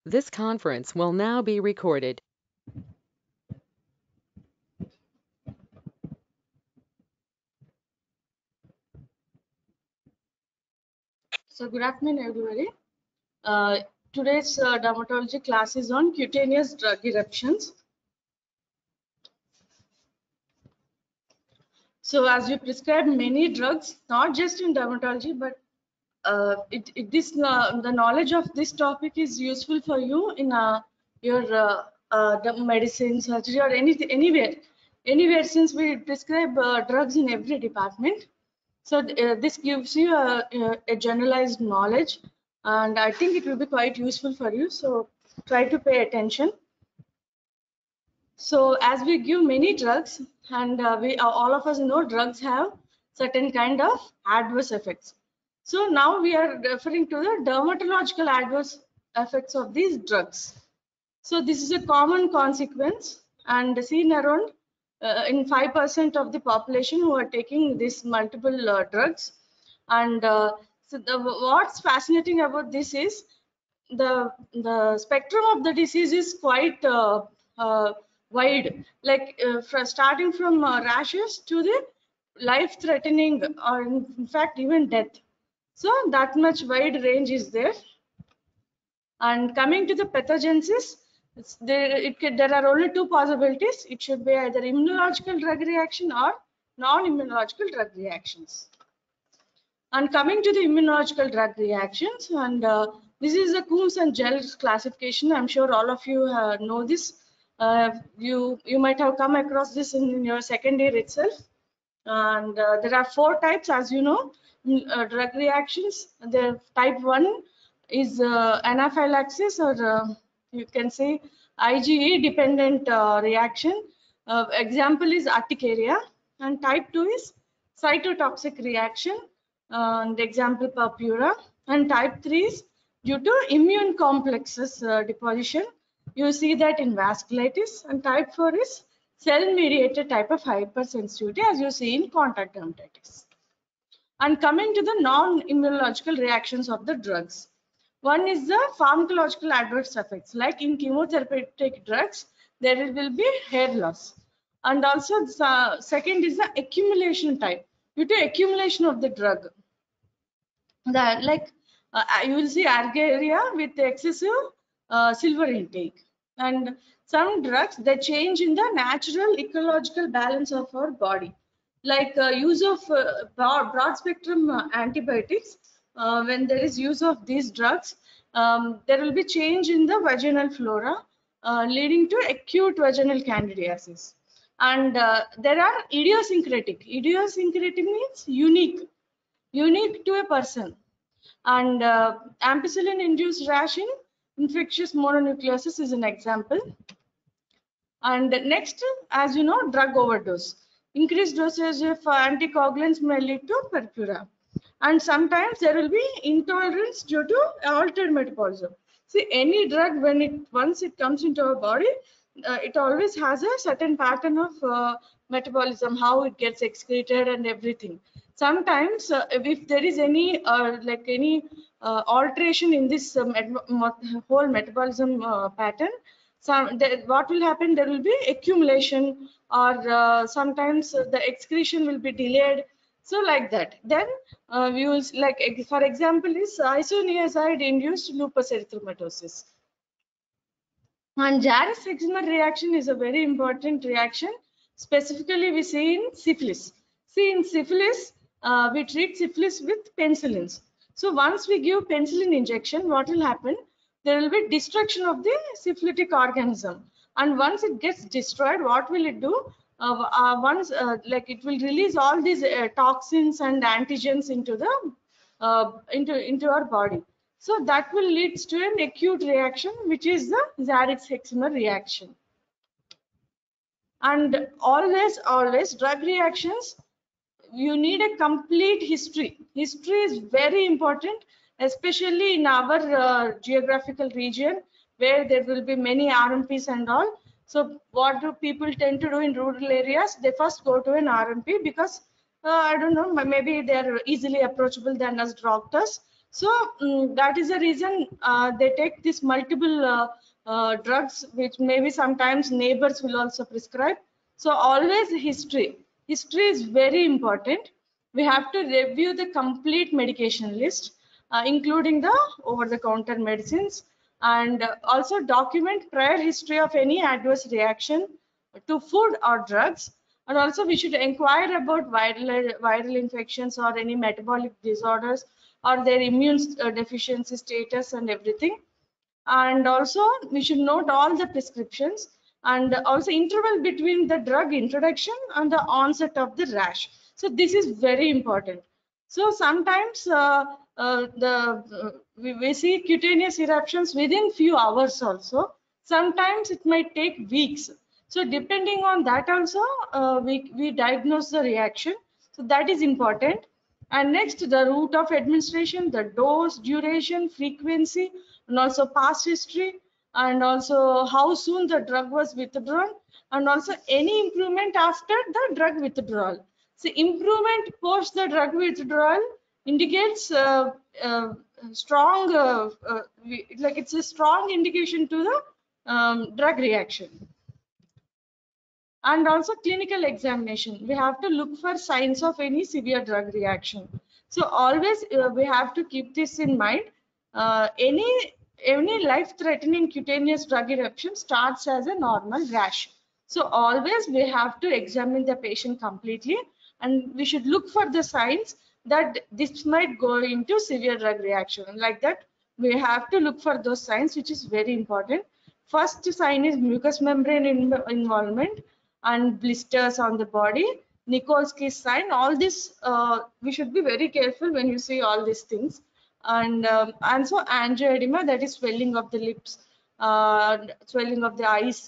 This conference will now be recorded. So good afternoon, everybody. Today's dermatology class is on cutaneous drug eruptions. So as we prescribe many drugs, not just in dermatology, but the knowledge of this topic is useful for you in the medicine, surgery, or anywhere. Since we prescribe drugs in every department, so this gives you a generalized knowledge, and I think it will be quite useful for you. So try to pay attention. So as we give many drugs, and we all of us know drugs have certain kind of adverse effects. So now we are referring to the dermatological adverse effects of these drugs. So this is a common consequence and seen around in 5% of the population who are taking these multiple drugs. And what's fascinating about this is the spectrum of the disease is quite wide, like starting from rashes to the life-threatening, or in fact even death. So that much wide range is there. And coming to the pathogenesis, there are only two possibilities. It should be either immunological drug reaction or non-immunological drug reactions. And coming to the immunological drug reactions, and this is the Coombs and Gels classification. I'm sure all of you know this. You might have come across this in your second year itself. And there are 4 types, as you know, drug reactions. The type 1 is anaphylaxis, or you can say IgE dependent reaction. Example is urticaria. And type 2 is cytotoxic reaction, and example purpura. And type 3 is due to immune complexes deposition. You see that in vasculitis. And type 4 is cell-mediated type of hypersensitivity, as you see in contact dermatitis. And coming to the non-immunological reactions of the drugs. One is the pharmacological adverse effects. Like in chemotherapeutic drugs, there will be hair loss. And also the second is the accumulation type. Due to accumulation of the drug, you will see argyria with excessive silver intake. And some drugs, they change in the natural ecological balance of our body, like use of broad spectrum antibiotics. When there is use of these drugs, there will be change in the vaginal flora, leading to acute vaginal candidiasis. And there are idiosyncratic means unique to a person. And ampicillin induced rash in infectious mononucleosis is an example. And next, as you know, drug overdose. Increased dosage of anticoagulants may lead to purpura. And sometimes there will be intolerance due to altered metabolism. See, any drug, once it comes into our body, it always has a certain pattern of metabolism, how it gets excreted and everything. Sometimes if there is any alteration in this whole metabolism pattern, what will happen, there will be accumulation, or sometimes the excretion will be delayed. So like that, then we will, like for example is isoniazid induced lupus erythematosus. And Jarris eczema reaction is a very important reaction. Specifically, we see in syphilis. See, in syphilis, we treat syphilis with penicillins. So once we give penicillin injection, what will happen? There will be destruction of the syphilitic organism. And once it gets destroyed, what will it do? Like it will release all these toxins and antigens into the into our body. So that will lead to an acute reaction, which is the Zaritz eczema reaction. And always drug reactions, you need a complete history. History is very important, especially in our geographical region, where there will be many RMPs and all. So what do people tend to do in rural areas? They first go to an RMP because I don't know, maybe they're easily approachable than us doctors. So that is the reason they take this multiple drugs, which maybe sometimes neighbors will also prescribe. So always history. History is very important. We have to review the complete medication list, including the over-the-counter medicines, and also document prior history of any adverse reaction to food or drugs. And also we should inquire about viral infections or any metabolic disorders or their immune deficiency status and everything. And also we should note all the prescriptions and also interval between the drug introduction and the onset of the rash. So this is very important. So sometimes we see cutaneous eruptions within few hours also. Sometimes it might take weeks. So depending on that also, we diagnose the reaction. So that is important. And next, the route of administration, the dose, duration, frequency, and also past history, and also how soon the drug was withdrawn, and also any improvement after the drug withdrawal. So improvement post the drug withdrawal indicates strong, like it's a strong indication to the drug reaction. And also clinical examination, we have to look for signs of any severe drug reaction. So always we have to keep this in mind. Any life-threatening cutaneous drug eruption starts as a normal rash. So always we have to examine the patient completely, and we should look for the signs that this might go into severe drug reaction. Like that, we have to look for those signs, which is very important. First sign is mucous membrane involvement and blisters on the body, Nikolsky's sign. All this we should be very careful when you see all these things. And so angioedema, that is swelling of the lips, swelling of the eyes,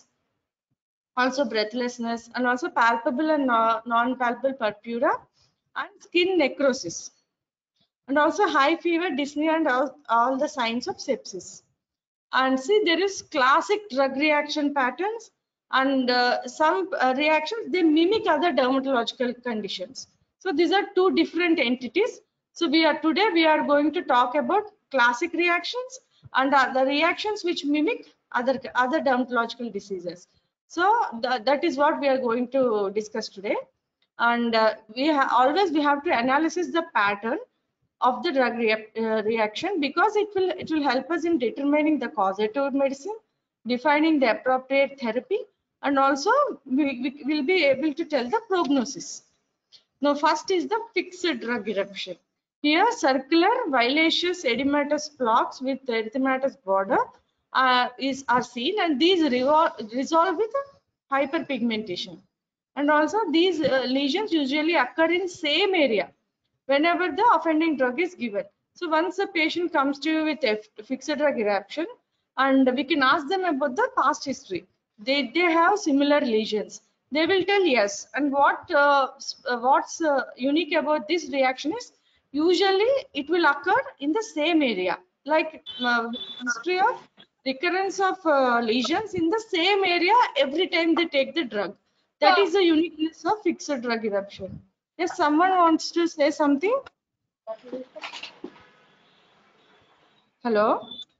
also breathlessness, and also palpable and non-palpable purpura, and skin necrosis, and also high fever, dyspnea, and all the signs of sepsis. And see, there is classic drug reaction patterns, and some reactions, they mimic other dermatological conditions. So these are two different entities. So today we are going to talk about classic reactions and the reactions which mimic other dermatological diseases. So that is what we are going to discuss today. And we have to analyze the pattern of the drug reaction, because it will help us in determining the causative medicine, defining the appropriate therapy, and also we will be able to tell the prognosis. Now first is the fixed drug eruption. Here circular violaceous edematous plaques with erythematous border are seen, and these resolve with hyperpigmentation. And also these lesions usually occur in same area whenever the offending drug is given. So once a patient comes to you with a fixed drug eruption, and we can ask them about the past history. They have similar lesions. They will tell yes. And what's unique about this reaction is usually it will occur in the same area, like history of recurrence of lesions in the same area every time they take the drug. That is the uniqueness of fixed drug eruption. Yes, someone wants to say something? Hello?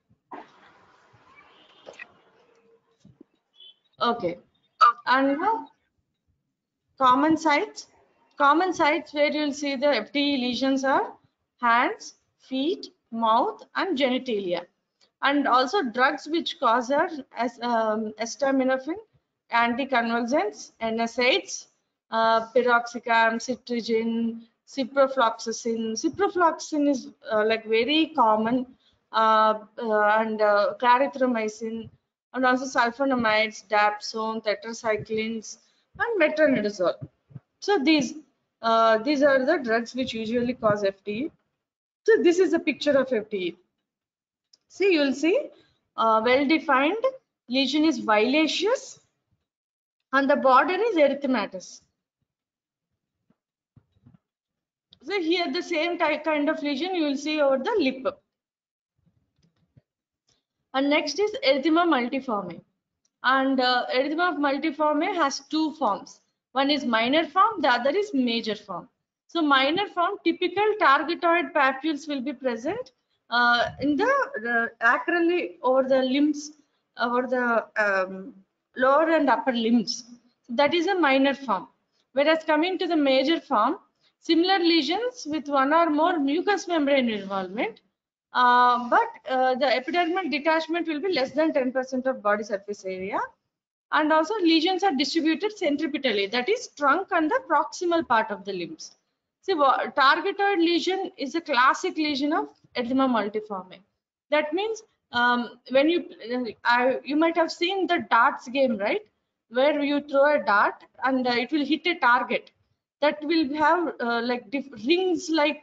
Okay. And now, common sites. Common sites where you'll see the FTE lesions are hands, feet, mouth, and genitalia. And also drugs which cause are acetaminophen, anticonvulsants, NSAIDs, piroxicam, cetirizine, ciprofloxacin. Ciprofloxacin is like very common, and clarithromycin, and also sulfonamides, dapsone, tetracyclines, and metronidazole. So these are the drugs which usually cause FTE. So this is a picture of FTE. See, you will see well-defined lesion is violaceous and the border is erythematous. So here the same kind of lesion you will see over the lip. And next is erythema multiforme. And erythema multiforme has two forms. One is minor form, the other is major form. So minor form, typical targetoid papules will be present, in the acrally over the limbs, over the lower and upper limbs. That is a minor form. Whereas coming to the major form, similar lesions with one or more mucous membrane involvement, but the epidermal detachment will be less than 10% of body surface area. And also lesions are distributed centripetally, that is trunk and the proximal part of the limbs. See, targetoid lesion is a classic lesion of erythema multiforme. That means when you might have seen the darts game, right? Where you throw a dart and it will hit a target. That will have like rings, like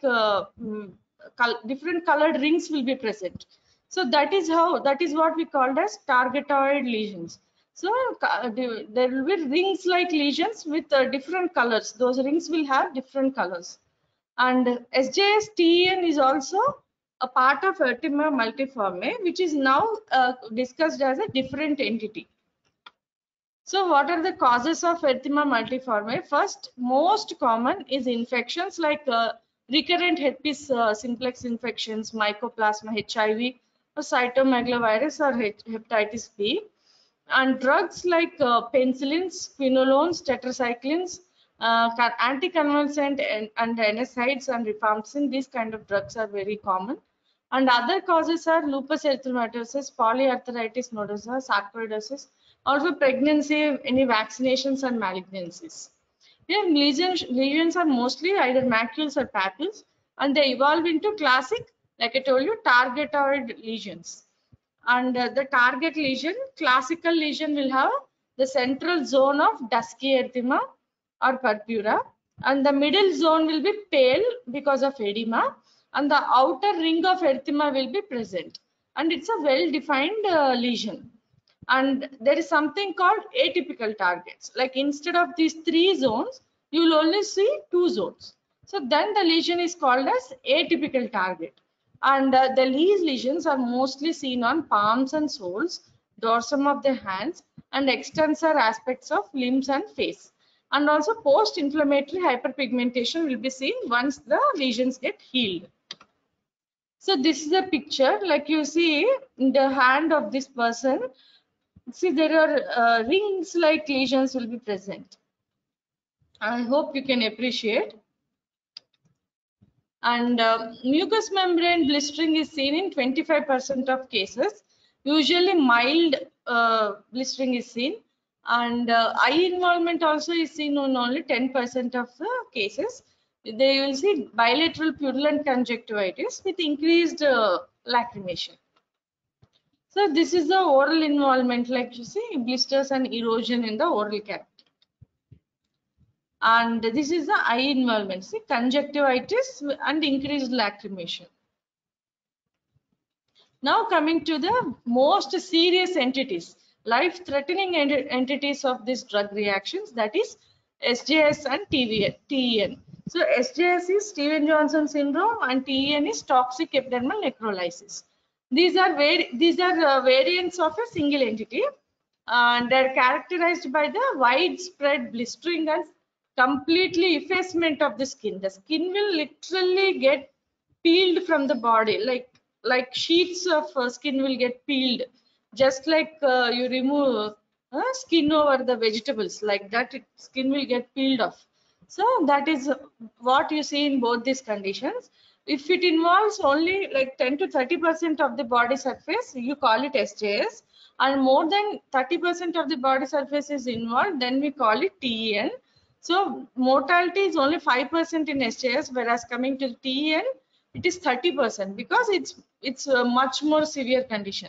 different colored rings will be present. So that is what we called as targetoid lesions. So there will be rings like lesions with different colors. Those rings will have different colors. And SJS TEN is also a part of erythema multiforme, which is now discussed as a different entity. So what are the causes of erythema multiforme? First, most common is infections like recurrent herpes simplex infections, mycoplasma, HIV, or cytomegalovirus or hepatitis B. And drugs like penicillins, quinolones, tetracyclines, anticonvulsant and NSAIDs and rifampicin, these kind of drugs are very common. And other causes are lupus erythematosus, polyarthritis nodosa, sarcoidosis, also pregnancy, any vaccinations and malignancies. Here lesions are mostly either macules or papules, and they evolve into classic, like I told you, targetoid lesions. And the target lesion, classical lesion, will have the central zone of dusky erythema or purpura, and the middle zone will be pale because of edema, and the outer ring of erythema will be present, and it's a well defined lesion. And there is something called atypical targets, like instead of these 3 zones you will only see 2 zones. So then the lesion is called as atypical target. And these lesions are mostly seen on palms and soles, dorsum of the hands, and extensor aspects of limbs and face. And also post-inflammatory hyperpigmentation will be seen once the lesions get healed. So this is a picture, like you see in the hand of this person. See, there are rings like lesions will be present. I hope you can appreciate. And mucous membrane blistering is seen in 25% of cases. Usually mild blistering is seen, and eye involvement also is seen in only 10% of the cases. They will see bilateral purulent conjunctivitis with increased lacrimation. So this is the oral involvement, like you see blisters and erosion in the oral cavity. And this is the eye involvement, see conjunctivitis and increased lacrimation. Now coming to the most serious entities, life-threatening entities of these drug reactions, that is SJS and TEN. So SJS is Stevens-Johnson syndrome and TEN is toxic epidermal necrolysis. These are variants of a single entity, and they're characterized by the widespread blistering and completely effacement of the skin. The skin will literally get peeled from the body, like sheets of skin will get peeled, just like you remove skin over the vegetables, like that skin will get peeled off. So that is what you see in both these conditions. If it involves only like 10 to 30% of the body surface, you call it SJS, and more than 30% of the body surface is involved, then we call it TEN. So mortality is only 5% in SJS, whereas coming to TEN, it is 30% because it's a much more severe condition.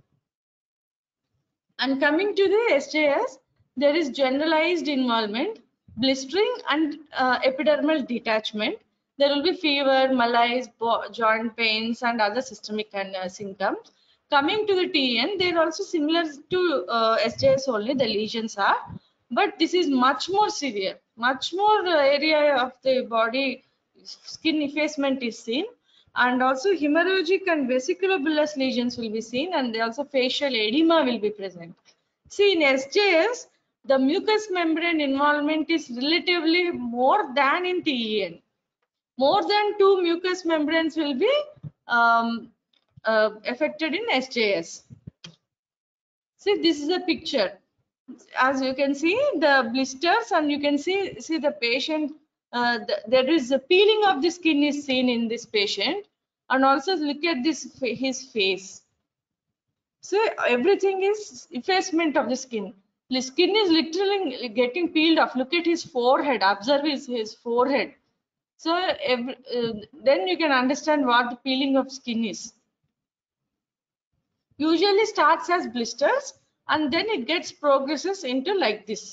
And coming to the SJS, there is generalized involvement, blistering and epidermal detachment. There will be fever, malaise, joint pains and other systemic symptoms. Coming to the TN, they are also similar to SJS only, the lesions are, but this is much more severe, much more area of the body skin effacement is seen, and also hemorrhagic and vesiculobullous lesions will be seen, and also facial edema will be present. See, in SJS, the mucous membrane involvement is relatively more than in TEN. More than 2 mucous membranes will be affected in SJS. See, this is a picture. As you can see, the blisters, and you can see the patient. There is a peeling of the skin is seen in this patient, and also look at this his face. So everything is effacement of the skin. The skin is literally getting peeled off. Look at his forehead. Observe his forehead. So then you can understand what the peeling of skin is. Usually starts as blisters and then it gets progresses into like this.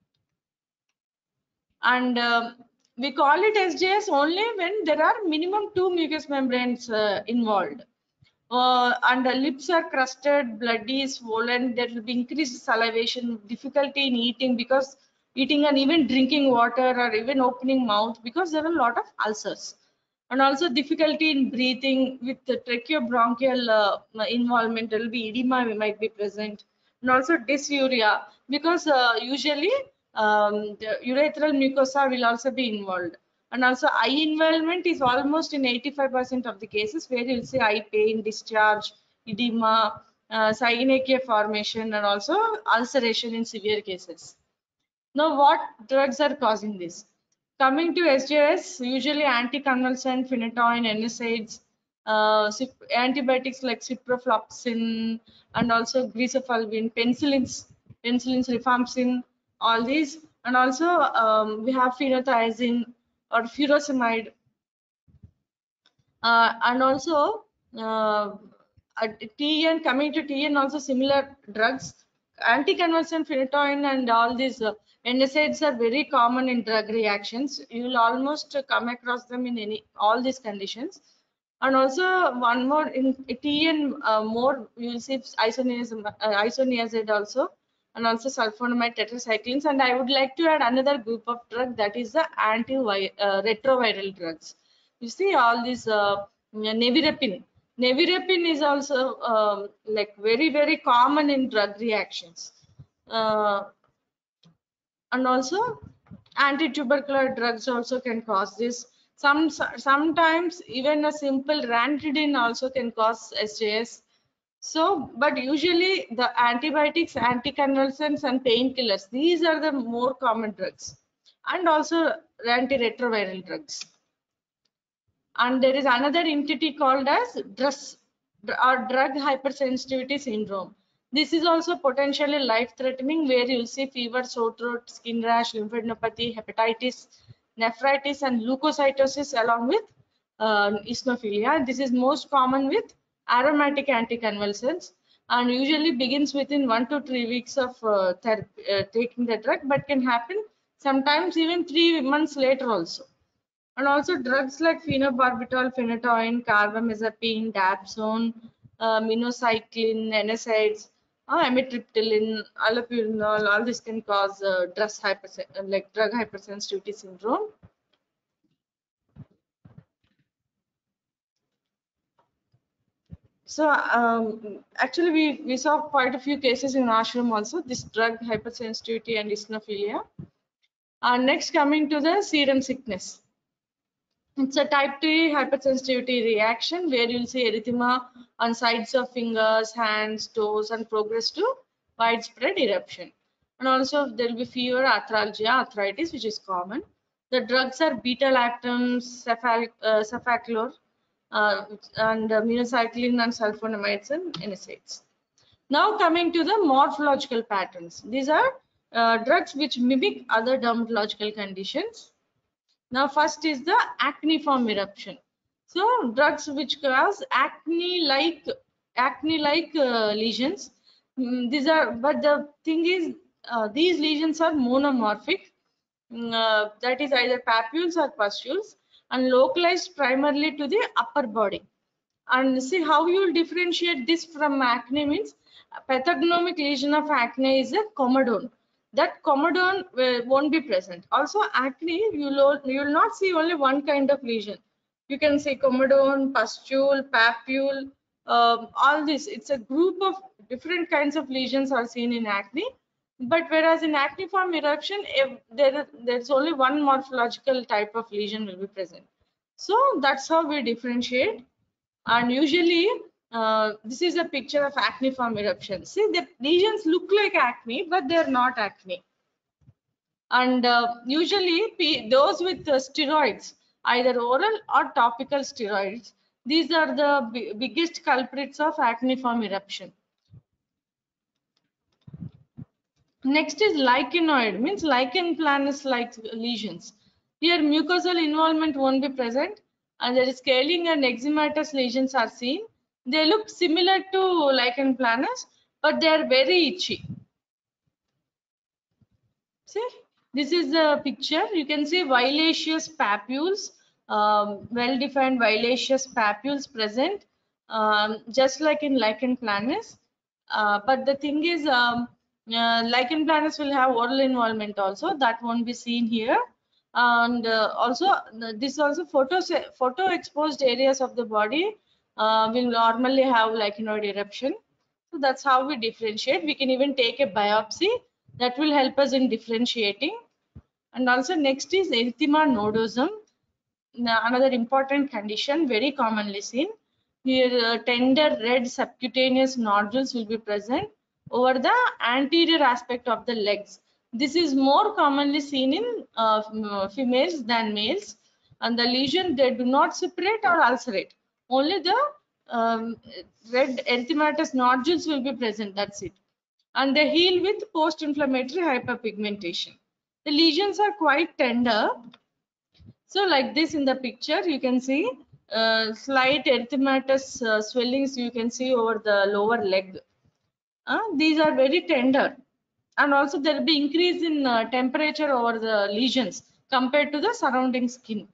And we call it SJS only when there are minimum 2 mucous membranes involved. And the lips are crusted, bloody, swollen. There will be increased salivation, difficulty in eating because eating and even drinking water or even opening mouth because there are a lot of ulcers. And also difficulty in breathing with the tracheobronchial involvement. There will be edema might be present. And also dysuria because usually the urethral mucosa will also be involved. And also eye involvement is almost in 85% of the cases where you'll see eye pain, discharge, edema, synechiae formation, and also ulceration in severe cases. Now, what drugs are causing this? Coming to SJS, usually anticonvulsant, phenytoin, NSAIDs, antibiotics like ciprofloxacin, and also greasephulvin, penicillins, rifampicin, all these, and also we have phenothiazine or furosemide, and also TN. Coming to TN, also similar drugs, anticonvulsant, phenytoin, and all these NSAIDs are very common in drug reactions. You will almost come across them in all these conditions. And also one more in TN, more you will see isoniazid also, and also sulfonamide tetracyclines. And I would like to add another group of drug, that is the retroviral drugs. You see all these nevirapine. Nevirapine is also like very common in drug reactions. And also anti-tubercular drugs also can cause this. Sometimes even a simple ranitidine also can cause SJS. So, but usually the antibiotics, anticonvulsants, and painkillers, these are the more common drugs, and also antiretroviral drugs. And there is another entity called as DRUS, or drug hypersensitivity syndrome. This is also potentially life-threatening, where you'll see fever, sore throat, skin rash, lymphadenopathy, hepatitis, nephritis, and leukocytosis, along with eosinophilia. This is most common with aromatic anticonvulsants, and usually begins within 1 to 3 weeks of taking the drug, but can happen sometimes even 3 months later also. And also drugs like phenobarbital, phenytoin, carbamazepine, dapsone, minocycline, NSAIDs, amitriptyline, allopurinol, all this can cause drug hypersensitivity syndrome. So actually we saw quite a few cases in ashram also, this drug hypersensitivity and eosinophilia. Next, coming to the serum sickness. It's a type 2 hypersensitivity reaction where you'll see erythema on sides of fingers, hands, toes, and progress to widespread eruption. And also there will be fever, arthralgia, arthritis, which is common. The drugs are beta-lactam, cefaclor, and minocycline, and sulfonamides, and NSAIDs. Now coming to the morphological patterns. These are drugs which mimic other dermatological conditions. Now first is the acneiform eruption. So drugs which cause acne-like lesions. These are, but the thing is, these lesions are monomorphic. That is either papules or pustules, and localized primarily to the upper body. And see how you will differentiate this from acne means pathognomic lesion of acne is a comedone. That comedone won't be present. Also acne, you will not see only one kind of lesion. You can see comedone, pustule, papule, all this. It's a group of different kinds of lesions are seen in acne. But whereas in acneiform eruption, there's only one morphological type of lesion will be present. So that's how we differentiate. And usually This is a picture of acneiform eruption. See, the lesions look like acne, but they are not acne. And usually those with steroids, either oral or topical steroids, these are the biggest culprits of acneiform eruption. Next is lichenoid, means lichen planus-like lesions. Here mucosal involvement won't be present, and there is scaling and eczematous lesions are seen. They look similar to lichen planus, but they are very itchy. See, this is the picture. You can see violaceous papules, well-defined violaceous papules present, just like in lichen planus. But the thing is, lichen planus will have oral involvement also. That won't be seen here. And also, this also photo exposed areas of the body will normally have lichenoid eruption. So that's how we differentiate. We can even take a biopsy that will help us in differentiating. And also next is erythema nodosum, another important condition very commonly seen. Here tender red subcutaneous nodules will be present over the anterior aspect of the legs. This is more commonly seen in females than males, and the lesion, they do not separate or ulcerate. Only the red erythematous nodules will be present, that's it. And they heal with post-inflammatory hyperpigmentation. The lesions are quite tender. So like this in the picture, you can see slight erythematous swellings you can see over the lower leg. These are very tender. And also there will be increase in temperature over the lesions compared to the surrounding skin.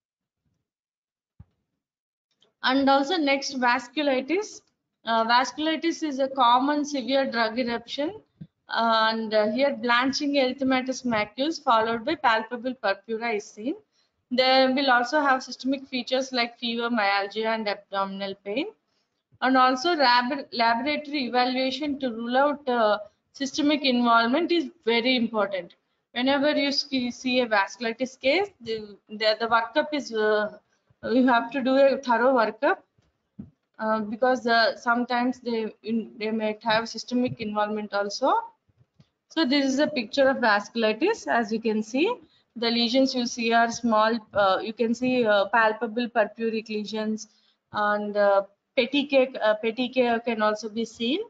And also next, vasculitis. Vasculitis is a common severe drug eruption, and here blanching erythematous macules followed by palpable purpura is seen. They will also have systemic features like fever, myalgia, and abdominal pain. And also laboratory evaluation to rule out systemic involvement is very important. Whenever you see a vasculitis case, the workup is you have to do a thorough workup because sometimes they might have systemic involvement also. So this is a picture of vasculitis. As you can see, the lesions you see are small. You can see palpable purpuric lesions, and petechiae can also be seen.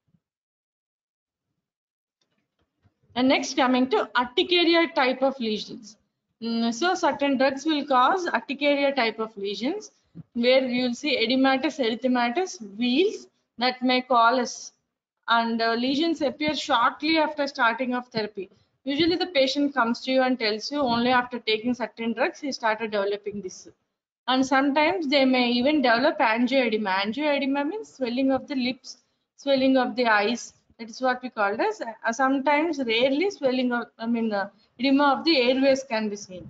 And next, coming to urticaria type of lesions. So certain drugs will cause urticaria type of lesions, where you will see edematous erythematous wheals that may coalesce, and lesions appear shortly after starting of therapy. Usually the patient comes to you and tells you only after taking certain drugs he started developing this. And sometimes they may even develop angioedema. Angioedema means swelling of the lips, swelling of the eyes. That is what we call as. Sometimes, rarely, swelling of, edema of the airways can be seen.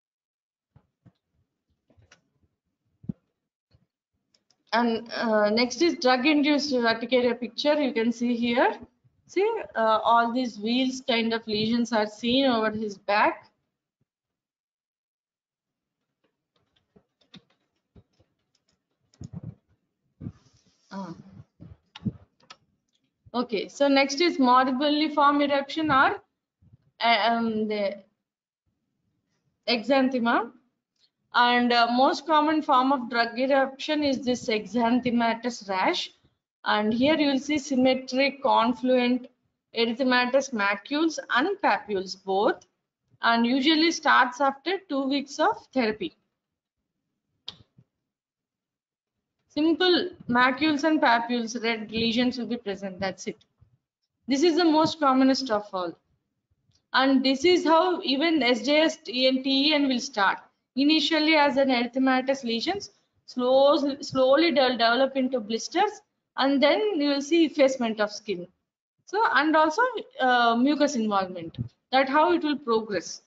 And next is drug-induced urticaria picture. You can see here. See, all these wheals kind of lesions are seen over his back. Okay, so next is morbilliform eruption or the exanthema. And most common form of drug eruption is this exanthematous rash. And here you will see symmetric, confluent erythematous macules and papules both, and usually starts after 2 weeks of therapy. Simple macules and papules, red lesions will be present, that's it. This is the most commonest of all. And this is how even SJS and TEN will start. Initially as an erythematous lesions, slowly they'll develop into blisters, and then you will see effacement of skin. So, and also mucus involvement. That's how it will progress.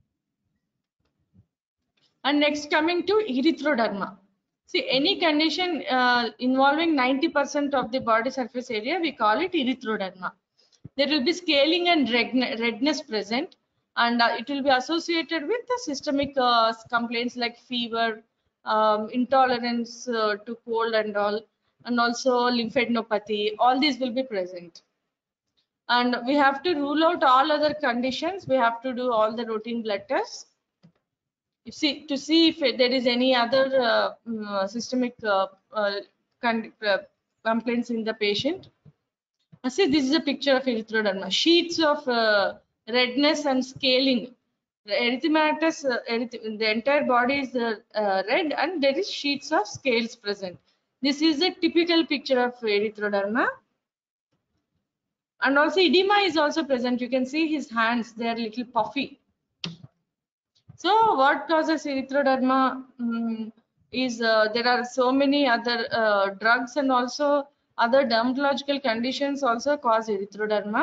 And next, coming to erythroderma. See, any condition involving 90% of the body surface area, we call it erythroderma. There will be scaling and redness present, and it will be associated with the systemic complaints like fever, intolerance to cold and all. and also lymphadenopathy. All these will be present. And we have to rule out all other conditions. We have to do all the routine blood tests. To see if there is any other systemic complaints in the patient. See, this is a picture of erythroderma. Sheets of redness and scaling. The erythematous, the entire body is red, and there is sheets of scales present. This is a typical picture of erythroderma. And also edema is also present. You can see his hands, they are little puffy. So what causes erythroderma is there are so many other drugs and also other dermatological conditions also cause erythroderma.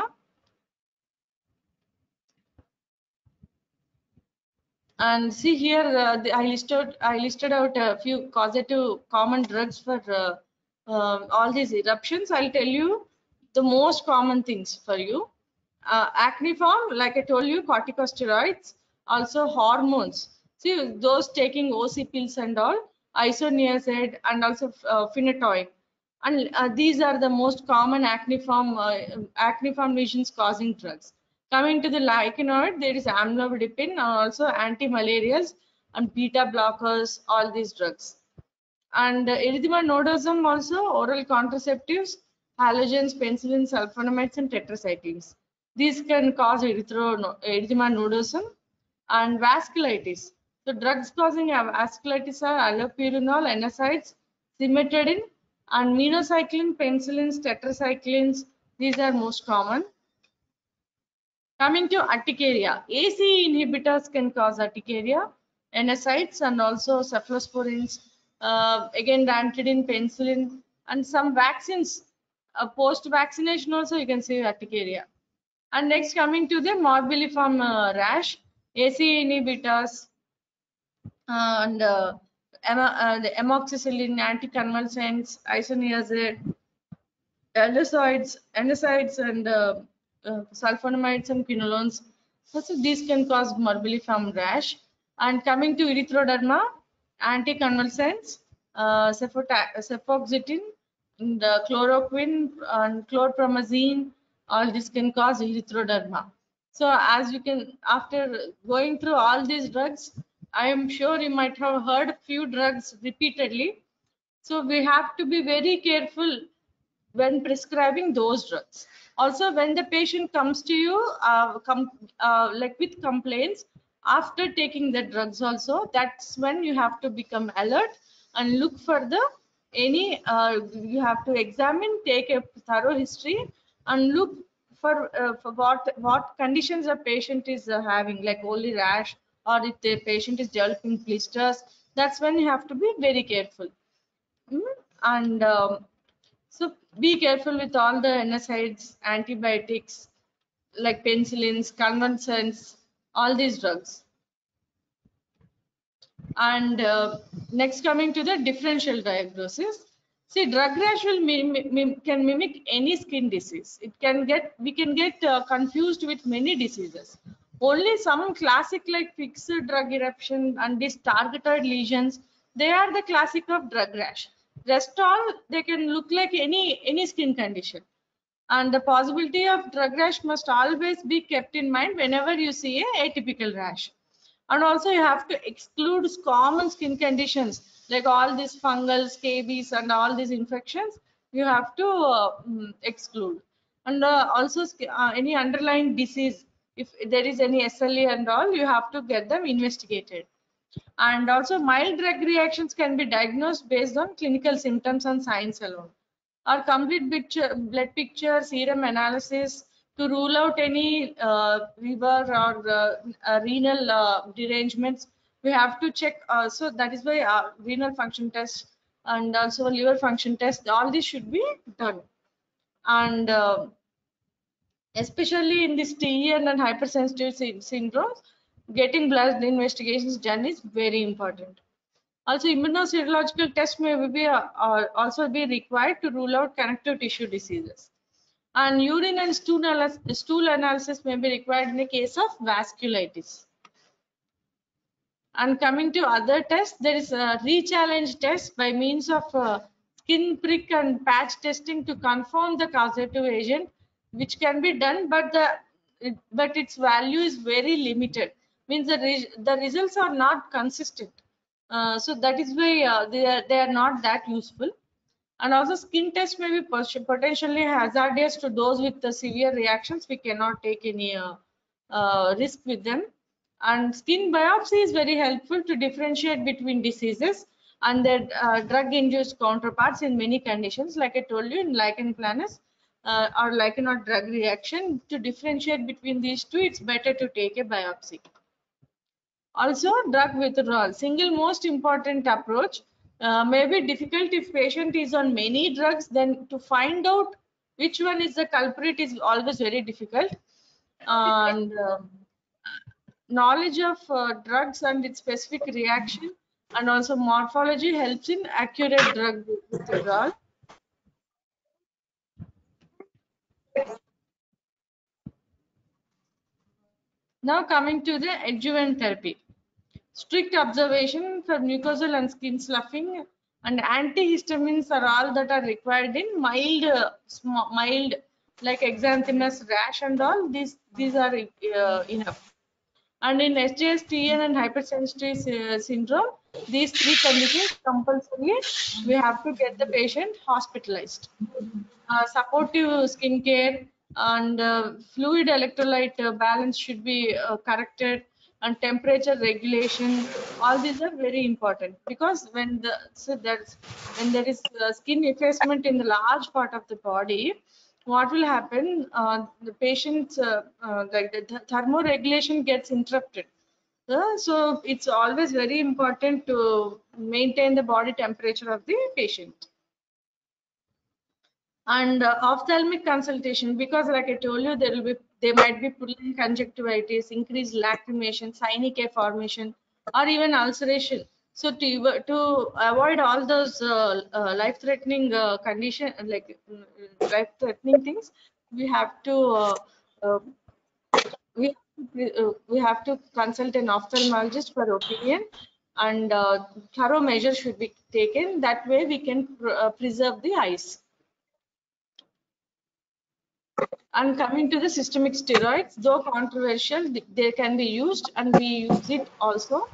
And see here, I listed out a few causative common drugs for all these eruptions. I'll tell you the most common things for you. Acneiform, like I told you, corticosteroids, also hormones. See, those taking OC pills and all, isoniazid and also phenytoin. And these are the most common acneiform lesions causing drugs. Coming to the lichenoid, there is amlodipine and also anti-malarials and beta blockers, all these drugs. And erythema nodosum also, oral contraceptives, halogens, penicillin, sulfonamides, and tetracyclines. These can cause erythema nodosum. And vasculitis. So drugs causing vasculitis are allopurinol, NSAIDs, cimetidine, and minocycline, penicillins, tetracyclines. These are most common. Coming to urticaria, AC inhibitors can cause urticaria, NSAIDs, and also cephalosporins. Again, ranitidine, penicillin, and some vaccines. Post-vaccination also you can see urticaria. And next, coming to the morbilliform rash, AC inhibitors and the amoxicillin, anticonvulsants, isoniazid, NSAIDs, and sulfonamides and quinolones. So these can cause morbilliform rash. And coming to erythroderma, anticonvulsants, cefoxitin, and chloroquine and chlorpromazine, all this can cause erythroderma. So as you can, after going through all these drugs, I am sure you might have heard few drugs repeatedly. So we have to be very careful when prescribing those drugs. Also, when the patient comes to you like with complaints after taking the drugs also, that's when you have to become alert and look for the you have to examine, take a thorough history and look for what conditions a patient is having, like only rash, or if the patient is developing blisters. That's when you have to be very careful. And so be careful with all the NSAIDs, antibiotics like penicillins, convulsants, all these drugs. And next, coming to the differential diagnosis. See, drug rash can mimic any skin disease. We can get confused with many diseases. Only some classic like fixed drug eruption and these targeted lesions, they are the classic of drug rash. Rest all, they can look like any skin condition. And the possibility of drug rash must always be kept in mind whenever you see a atypical rash. And also you have to exclude common skin conditions like all these fungal scabies and all these infections. You have to exclude. And also any underlying disease, if there is any SLE and all, you have to get them investigated. And also mild drug reactions can be diagnosed based on clinical symptoms and signs alone. Or complete blood picture, serum analysis to rule out any liver or renal derangements. We have to check. So that is why renal function test and also liver function test, all this should be done. And especially in this TEN and hypersensitive syndromes, getting blood investigations done is very important. Also, immunoserological tests may be also be required to rule out connective tissue diseases. And urine and stool analysis may be required in the case of vasculitis. And coming to other tests, there is a re-challenge test by means of skin prick and patch testing to confirm the causative agent, which can be done, but its value is very limited. Means the results are not consistent. So that is why they are not that useful. And also skin test may be potentially hazardous to those with the severe reactions. We cannot take any risk with them. And skin biopsy is very helpful to differentiate between diseases and their drug-induced counterparts in many conditions. Like I told you, in lichen planus or lichen or drug reaction, to differentiate between these two, it's better to take a biopsy. Also, drug withdrawal, single most important approach, may be difficult if patient is on many drugs. Then to find out which one is the culprit is always very difficult. And knowledge of drugs and its specific reaction and also morphology helps in accurate drug withdrawal. Now coming to the adjuvant therapy. Strict observation for mucosal and skin sloughing and antihistamines are all that are required in mild like exanthemus rash and all. These are enough. And in SJS-TN and hypersensitivity syndrome, these three conditions compulsorily we have to get the patient hospitalized. Supportive skin care and fluid electrolyte balance should be corrected, and temperature regulation. All these are very important, because when there is skin effacement in the large part of the body, what will happen? The patient's the thermoregulation gets interrupted. So it's always very important to maintain the body temperature of the patient. And ophthalmic consultation, because like I told you, there might be pulmonary conjunctivitis, increased lacrimation, synechiae formation, or even ulceration. So to avoid all those life-threatening condition, like life-threatening things, we have to uh, we have to consult an ophthalmologist for opinion, and thorough measures should be taken. That way we can preserve the eyes. And coming to the systemic steroids, though controversial, they can be used, and we use it also.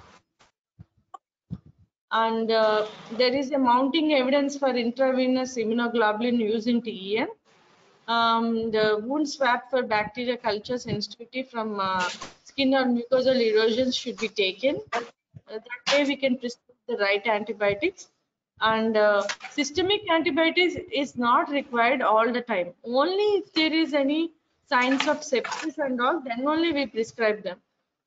And there is a mounting evidence for intravenous immunoglobulin used in TEN. The wound swab for bacteria culture sensitivity from skin or mucosal erosions should be taken. That way we can prescribe the right antibiotics. And systemic antibiotics is not required all the time. Only if there is any signs of sepsis and all, then only we prescribe them.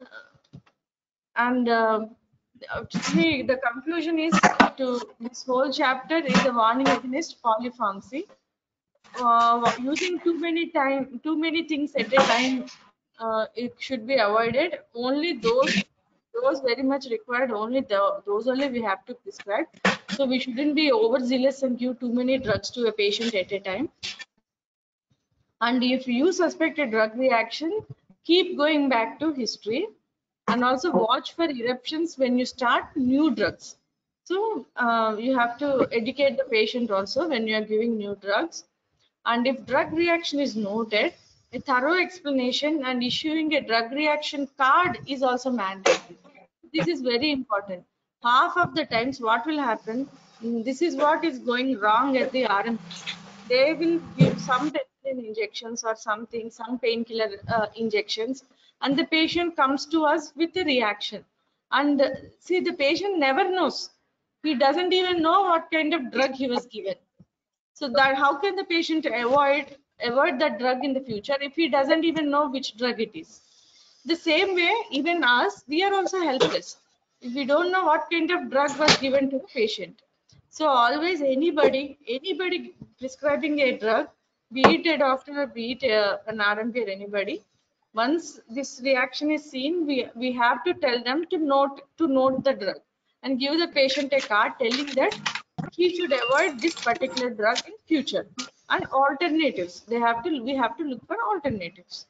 And see, the conclusion is to this whole chapter is a warning against polypharmacy. Using too many things at a time, it should be avoided. Only those very much required, only those only we have to prescribe. So we shouldn't be overzealous and give too many drugs to a patient at a time. And if you suspect a drug reaction, keep going back to history, and also watch for eruptions when you start new drugs. So you have to educate the patient also when you are giving new drugs. And if drug reaction is noted, a thorough explanation and issuing a drug reaction card is also mandatory. This is very important. Half of the times what will happen, this is what is going wrong at the RM. They will give some penicillin injections or something, some painkiller injections, and the patient comes to us with a reaction. And see, the patient never knows. He doesn't even know what kind of drug he was given. So that how can the patient avoid that drug in the future if he doesn't even know which drug it is? The same way, even us, we are also helpless if we don't know what kind of drug was given to the patient. So always anybody prescribing a drug, be it a doctor or be it an RMP or anybody, once this reaction is seen, we have to tell them to note the drug and give the patient a card telling that he should avoid this particular drug in future, and alternatives. We have to look for alternatives.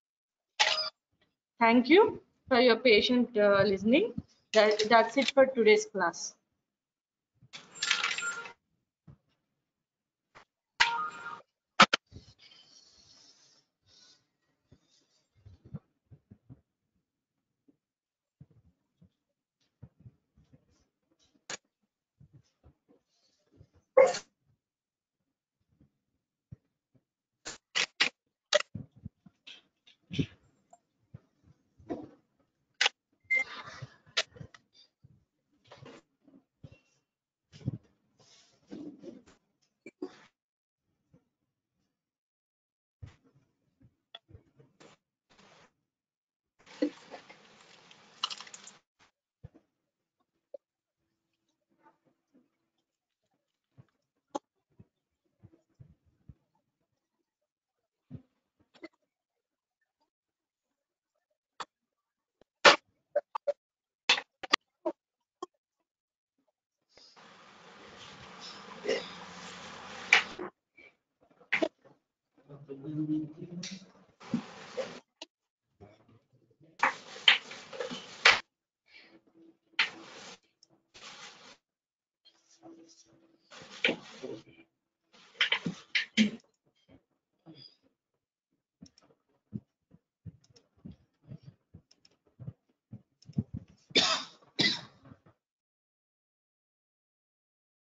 Thank you for your patient listening. That's it for today's class.